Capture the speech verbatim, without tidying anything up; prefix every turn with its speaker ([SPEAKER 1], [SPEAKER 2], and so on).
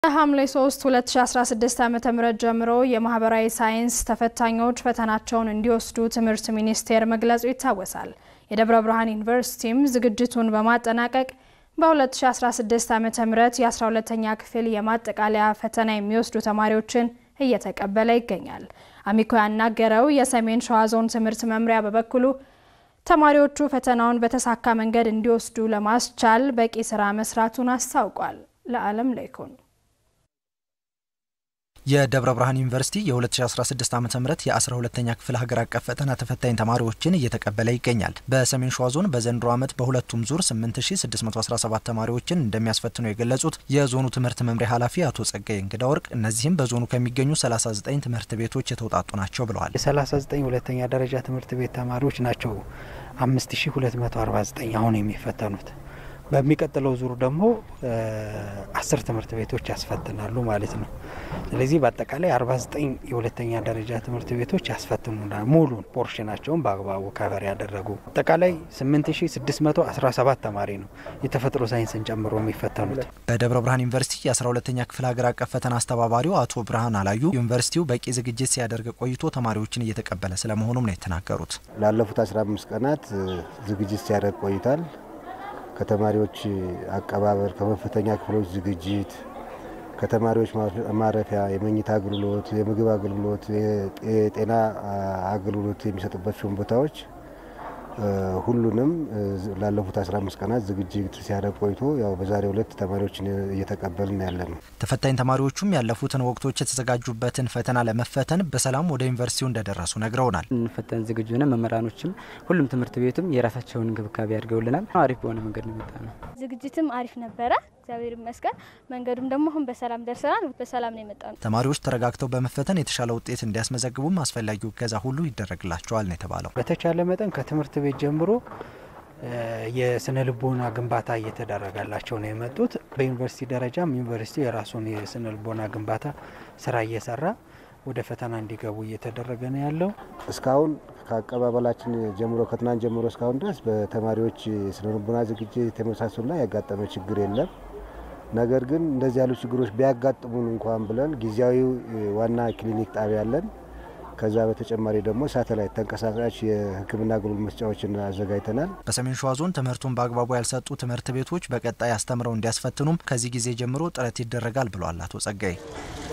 [SPEAKER 1] ሐምሌ ሶስት ሁለት ሺህ አስራ ስድስት ዓመተ ምህረት ጀምሮ የማህበራዊ ሳይንስ ተፈታኞች ፈተናቸውን እንዲወስዱ ትምህርት ሚኒስቴር መግለጹ ይታወሳል። የደብረ ብርሃን ዩኒቨርሲቲም ዝግጅቱን በማጠናቀቅ በ2016 ዓመተ ምህረት የ12ኛ ክፍል የማጠቃለያ ፈተና የሚወስዱ ተማሪዎችን እየተቀበለ ይገኛል። አሚኮ ያናገረው የሰሜን ሸዋ ዞን ትምህርት መምሪያ በበኩሉ ተማሪዎቹ ፈተናውን በተሳካ መንገድ እንዲወስዱ ለማስቻል በቂ ስራ መስራቱን አስታውቋል። ለዓለም ለይኩን
[SPEAKER 2] የደብረ ብርሃን ዩኒቨርሲቲ የ2016 ዓመተ ምህረት የ12ኛ ክፍል ሀገር አቀፍ ፈተና ተፈታኝ ተማሪዎችን እየተቀበለ ይገኛል። በሰሜን ሸዋ ዞን በዘንድሮ ዓመት በሁለቱም ዙር ስምንት ሺህ ስድስት መቶ አስራ ሰባት ተማሪዎችን እንደሚያስፈትኑ የገለጹት የዞኑ ትምህርት መምሪያ ኃላፊ አቶ ጸጋዬ እንግዳ ወርቅ እነዚህም በዞኑ ከሚገኙ ሰላሳ ዘጠኝ ትምህርት ቤቶች የተውጣጡ ናቸው ብለዋል።
[SPEAKER 3] ሰላሳ ዘጠኝ ሁለተኛ ደረጃ ትምህርት ቤት ተማሪዎች ናቸው አምስት ሺህ ሁለት መቶ አርባ ዘጠኝ አሁን የሚፈተኑት። በሚቀጥለው ዙር ደግሞ አስር ትምህርት ቤቶች ያስፈትናሉ ማለት ነው። ስለዚህ በአጠቃላይ አርባ ዘጠኝ የሁለተኛ ደረጃ ትምህርት ቤቶች ያስፈትኑናል። ሙሉ ፖርሽናቸውን በአግባቡ ከቨር ያደረጉ አጠቃላይ ስምንት ሺህ ስድስት መቶ አስራ ሰባት ተማሪ ነው የተፈጥሮ ሳይንስን ጨምሮ የሚፈተኑት።
[SPEAKER 2] በደብረ ብርሃን ዩኒቨርሲቲ የ12ኛ ክፍል ሀገር አቀፍ ፈተና አስተባባሪው አቶ ብርሃን አላዩ ዩኒቨርሲቲው በቂ ዝግጅት ሲያደርግ ቆይቶ ተማሪዎችን እየተቀበለ ስለመሆኑም ነው የተናገሩት።
[SPEAKER 4] ላለፉት አስራ አምስት ቀናት ዝግጅት ሲያደርግ ቆይቷል። ከተማሪዎች አቀባበል፣ ከመፈተኛ ክፍሎች ዝግጅት፣ ከተማሪዎች ማረፊያ፣ የመኝታ አገልግሎት፣ የምግብ አገልግሎት፣ የጤና አገልግሎት የሚሰጡባቸው ቦታዎች ሁሉንም ላለፉት አስራ አምስት ቀናት ዝግጅት ሲያደርግ ቆይቶ ያው በዛሬው ዕለት ተማሪዎችን እየተቀበልን ያለነው።
[SPEAKER 2] ተፈታኝ ተማሪዎቹም ያለፉትን ወቅቶች የተዘጋጁበትን ፈተና ለመፈተን በሰላም ወደ ዩኒቨርሲቲው እንደደረሱ ነግረውናል።
[SPEAKER 5] ፈተን ዝግጁ ነን። መምህራኖችም ሁሉም ትምህርት ቤቱም የራሳቸውን እንክብካቤ አድርገውልናል። አሪፍ በሆነ መንገድ ነው የመጣነው።
[SPEAKER 6] ዝግጅትም አሪፍ ነበረ። እግዚአብሔር ይመስገን። መንገዱም ደግሞ አሁን በሰላም ደርሰናል። በሰላም ነው የመጣነው።
[SPEAKER 2] ተማሪዎች ተረጋግተው በመፈተን የተሻለ ውጤት እንዲያስመዘግቡም አስፈላጊው እገዛ ሁሉ ይደረግላቸዋል ነው የተባለው።
[SPEAKER 3] በተቻለ መጠን ከትምህርት ቤት ጀምሮ የስነ ልቦና ግንባታ እየተደረገላቸው ነው የመጡት። በዩኒቨርሲቲ ደረጃም ዩኒቨርሲቲው የራሱን የስነ ልቦና ግንባታ ስራ እየሰራ ወደ ፈተና እንዲገቡ እየተደረገ ነው ያለው።
[SPEAKER 4] እስካሁን ከአቀባበላችን ጀምሮ ከትናንት ጀምሮ እስካሁን ድረስ በተማሪዎች ስነ ልቦና ዝግጅት ተመሳሳይና ያጋጠመ ችግር የለም። ነገር ግን እንደዚህ ያሉ ችግሮች ቢያጋጥሙን እንኳን ብለን ጊዜያዊ ዋና ክሊኒክ ጣቢያ አለን። ከዛ በተጨማሪ ደግሞ ሳተላይት ተንቀሳቃሽ የሕክምና አገልግሎት መስጫዎችን አዘጋጅተናል።
[SPEAKER 2] በሰሜን ሸዋ ዞን ትምህርቱን በአግባቡ ያልሰጡ ትምህርት ቤቶች በቀጣይ አስተምረው እንዲያስፈትኑም ከዚህ ጊዜ ጀምሮ ጥረት ይደረጋል ብለዋል አቶ ጸጋዬ።